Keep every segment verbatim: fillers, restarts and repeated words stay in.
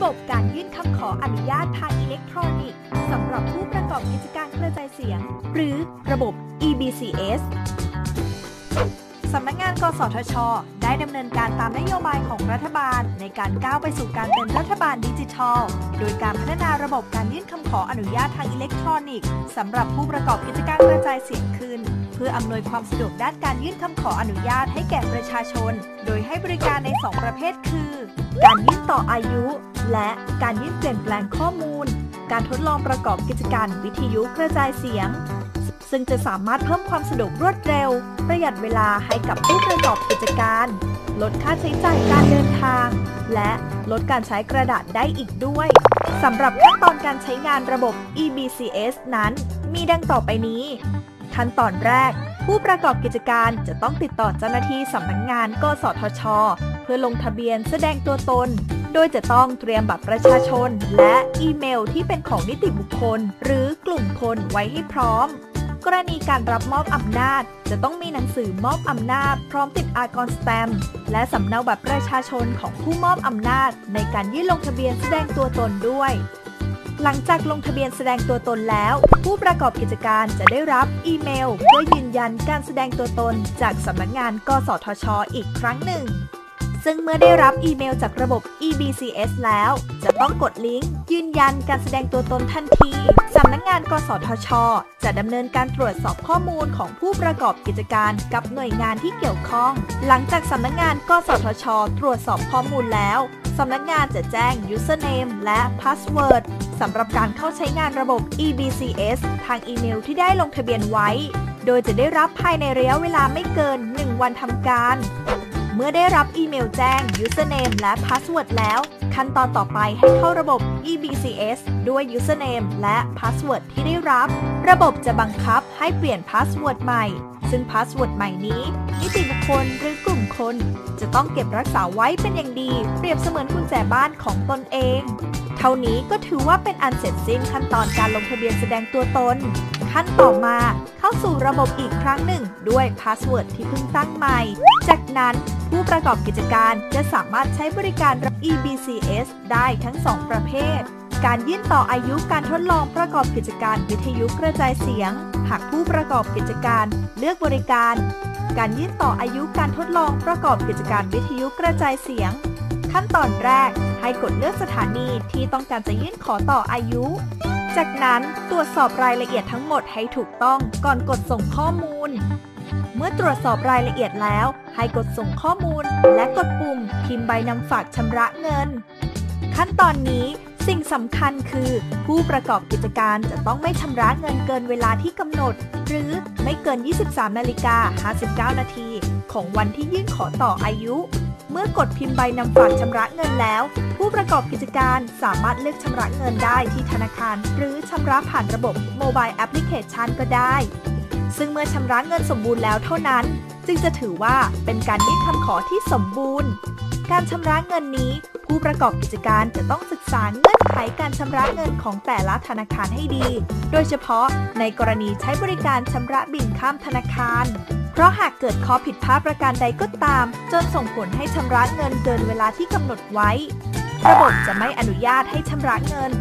บบการยื่นคำขออนุญาตทางอิเล็กทรอนิกส์สำหรับผู้ประกอบกิจการกระจายเสียงหรือระบบ อี บี ซี เอส สำนักงานกสทช.ได้ดำเนินการตามนโยบายของรัฐบาลในการก้าวไปสู่การเป็นรัฐบาลดิจิทัลโดยการพัฒนาระบบการยื่นคำขออนุญาตทางอิเล็กทรอนิกส์สำหรับผู้ประกอบกิจการกระจายเสียงขึ้นเพื่ออำนวยความสะดวกด้านการยื่นคำขออนุญาตให้แก่ประชาชนโดยให้บริการในสองประเภทคือการยื่นต่ออายุและการยื่นเปลี่ยนแปลงข้อมูลการทดลองประกอบกิจการวิทยุกระจายเสียงซึ่งจะสามารถเพิ่มความสะดวกรวดเร็วประหยัดเวลาให้กับผู้ประกอบกิจการลดค่าใช้จ่ายการเดินทางและลดการใช้กระดาษได้อีกด้วยสำหรับขั้นตอนการใช้งานระบบ อี บี ซี เอส นั้นมีดังต่อไปนี้ขั้นตอนแรกผู้ประกอบกิจการจะต้องติดต่อเจ้าหน้าที่สำนักงานกสทช.เพื่อลงทะเบียนแสดงตัวตนโดยจะต้องเตรียมบัตรประชาชนและอีเมลที่เป็นของนิติบุคคลหรือกลุ่มคนไว้ให้พร้อมกรณีการรับมอบอำนาจจะต้องมีหนังสือมอบอำนาจพร้อมติดอากรสแตมป์และสำเนาบัตรประชาชนของผู้มอบอำนาจในการยื่นลงทะเบียนแสดงตัวตนด้วยหลังจากลงทะเบียนแสดงตัวตนแล้วผู้ประกอบกิจการจะได้รับอีเมลเพื่อยืนยันการแสดงตัวตนจากสำนักงานกสทช.อีกครั้งหนึ่งซึ่งเมื่อได้รับอีเมลจากระบบ อี บี ซี เอส แล้วจะต้องกดลิงก์ยืนยันการแสดงตัวตนทันทีสำนักงานกสทช.จะดำเนินการตรวจสอบข้อมูลของผู้ประกอบกิจการกับหน่วยงานที่เกี่ยวข้องหลังจากสำนักงานกสทช.ตรวจสอบข้อมูลแล้วสำนักงานจะแจ้ง username และ password สำหรับการเข้าใช้งานระบบ อี บี ซี เอส ทางอีเมลที่ได้ลงทะเบียนไว้โดยจะได้รับภายในระยะเวลาไม่เกินหนึ่งวันทำการเมื่อได้รับอีเมลแจ้ง username และ password แล้วขั้นตอนต่อไปให้เข้าระบบ อี บี ซี เอส ด้วย username และ password ที่ได้รับระบบจะบังคับให้เปลี่ยน password ใหม่ซึ่ง password ใหม่นี้นิติบุคคลหรือกลุ่มคนจะต้องเก็บรักษาไว้เป็นอย่างดีเปรียบเสมือนกุญแจบ้านของตนเองเท่านี้ก็ถือว่าเป็นอันเสร็จสิ้นขั้นตอนการลงทะเบียนแสดงตัวตนขั้นต่อมาเข้าสู่ระบบอีกครั้งหนึ่งด้วยพาสเวิร์ดที่เพิ่งตั้งใหม่จากนั้นผู้ประกอบกิจการจะสามารถใช้บริการ อี บี ซี เอส ได้ทั้งสองประเภทการยื่นต่ออายุการทดลองประกอบกิจการวิทยุกระจายเสียงหากผู้ประกอบกิจการเลือกบริการการยื่นต่ออายุการทดลองประกอบกิจการวิทยุกระจายเสียงขั้นตอนแรกให้กดเลือกสถานีที่ต้องการจะยื่นขอต่ออายุจากนั้นตรวจสอบรายละเอียดทั้งหมดให้ถูกต้องก่อนกดส่งข้อมูลเมื่อตรวจสอบรายละเอียดแล้วให้กดส่งข้อมูลและกดปุ่มพิมพ์ใบนำฝากชำระเงินขั้นตอนนี้สิ่งสำคัญคือผู้ประกอบกิจการจะต้องไม่ชำระเงินเกินเวลาที่กำหนดหรือไม่เกิน ยี่สิบสามนาฬิกาห้าสิบเก้านาทีของวันที่ยื่นขอต่ออายุเมื่อกดพิมพ์ใบนำฝากชำระเงินแล้วผู้ประกอบกิจการสามารถเลือกชำระเงินได้ที่ธนาคารหรือชำระผ่านระบบโมบายแอปพลิเคชันก็ได้ซึ่งเมื่อชำระเงินสมบูรณ์แล้วเท่านั้นจึงจะถือว่าเป็นการยื่นคำขอที่สมบูรณ์การชำระเงินนี้ผู้ประกอบกิจการจะต้องศึกษาเงื่อนไขการชำระเงินของแต่ละธนาคารให้ดีโดยเฉพาะในกรณีใช้บริการชำระบิลข้ามธนาคารเพราะหากเกิดข้อผิดพลาดประการใดก็ตามจนส่งผลให้ชำระเงินเกินเวลาที่กำหนดไว้ระบบจะไม่อนุญาตให้ชำระเงิน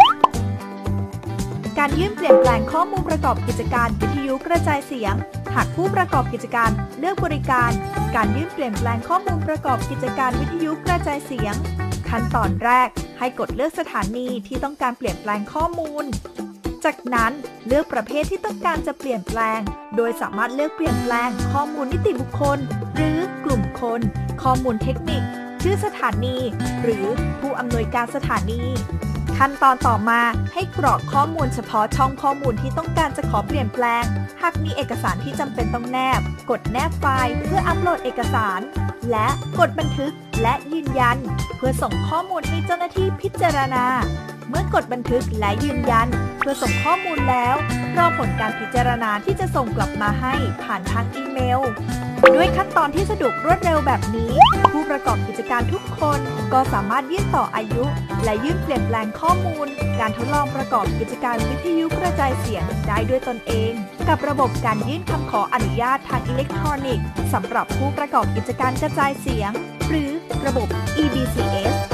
การยื่นเปลี่ยนแปลงข้อมูลประกอบกิจการวิทยุกระจายเสียงหากผู้ประกอบกิจการเลือกบริการการยื่นเปลี่ยนแปลงข้อมูลประกอบกิจการวิทยุกระจายเสียงขั้นตอนแรกให้กดเลือกสถานีที่ต้องการเปลี่ยนแปลงข้อมูลจากนั้นเลือกประเภทที่ต้องการจะเปลี่ยนแปลงโดยสามารถเลือกเปลี่ยนแปลงข้อมูลนิติบุคคลหรือกลุ่มคนข้อมูลเทคนิคชื่อสถานีหรือผู้อำนวยการสถานีขั้นตอนต่อมาให้กรอกข้อมูลเฉพาะช่องข้อมูลที่ต้องการจะขอเปลี่ยนแปลงหากมีเอกสารที่จำเป็นต้องแนบกดแนบไฟล์เพื่ออัปโหลดเอกสารและกดบันทึกและยืนยันเพื่อส่งข้อมูลให้เจ้าหน้าที่พิจารณาเมื่อกดบันทึกและยืนยันเพื่อส่งข้อมูลแล้วรอผลการพิจารณาที่จะส่งกลับมาให้ผ่านทางอีเมลด้วยขั้นตอนที่สะดวกรวดเร็วแบบนี้ผู้ประกอบกิจการทุกคนก็สามารถยื่นต่ออายุและยื่นเปลี่ยนแปลงข้อมูลการทดลองประกอบกิจการวิทยุกระจายเสียงได้ด้วยตนเองกับระบบการยื่นคำขออนุญาตทางอิเล็กทรอนิกส์สำหรับผู้ประกอบกิจการกระจายเสียงหรือระบบ อี บี ซี เอส